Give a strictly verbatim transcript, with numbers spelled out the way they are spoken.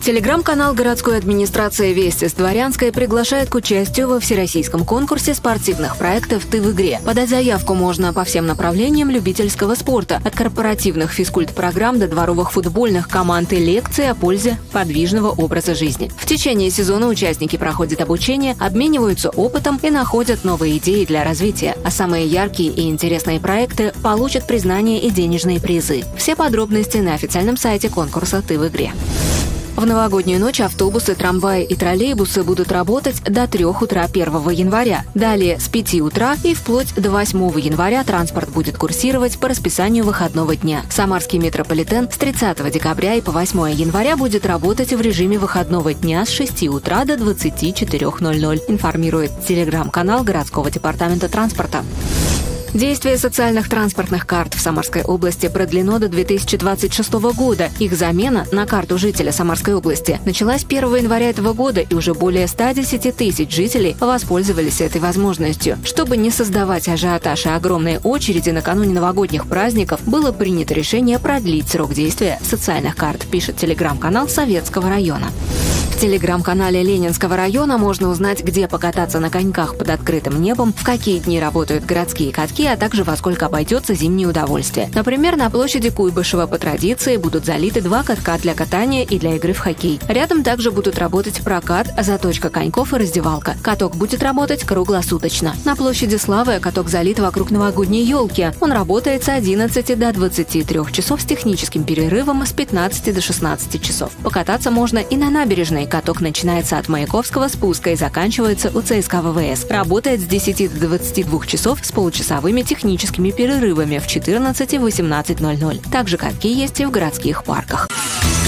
Телеграм-канал городской администрации «Вести с Дворянской» приглашает к участию во всероссийском конкурсе спортивных проектов «Ты в игре». Подать заявку можно по всем направлениям любительского спорта, от корпоративных физкульт-программ до дворовых футбольных команд и лекций о пользе подвижного образа жизни. В течение сезона участники проходят обучение, обмениваются опытом и находят новые идеи для развития, а самые яркие и интересные проекты получат признание и денежные призы. Все подробности на официальном сайте конкурса «Ты в игре». В новогоднюю ночь автобусы, трамваи и троллейбусы будут работать до трёх утра первого января. Далее с пяти утра и вплоть до восьмого января транспорт будет курсировать по расписанию выходного дня. Самарский метрополитен с тридцатого декабря и по восьмое января будет работать в режиме выходного дня с шести утра до двадцати четырёх ноль-ноль, информирует телеграм-канал городского департамента транспорта. Действие социальных транспортных карт в Самарской области продлено до две тысячи двадцать шестого года. Их замена на карту жителя Самарской области началась первого января этого года, и уже более ста десяти тысяч жителей воспользовались этой возможностью. Чтобы не создавать ажиотаж и огромные очереди накануне новогодних праздников, было принято решение продлить срок действия социальных карт, пишет телеграм-канал Советского района. В телеграм-канале Ленинского района можно узнать, где покататься на коньках под открытым небом, в какие дни работают городские катки, а также во сколько обойдется зимнее удовольствие. Например, на площади Куйбышева по традиции будут залиты два катка для катания и для игры в хоккей. Рядом также будут работать прокат, заточка коньков и раздевалка. Каток будет работать круглосуточно. На площади Славы каток залит вокруг новогодней елки. Он работает с одиннадцати до двадцати трёх часов с техническим перерывом с пятнадцати до шестнадцати часов. Покататься можно и на набережной. Каток начинается от Маяковского спуска и заканчивается у ЦСКА ВВС. Работает с десяти до двадцати двух часов с получасовыми техническими перерывами в четырнадцать и восемнадцать ноль-ноль. Также катки есть и в городских парках.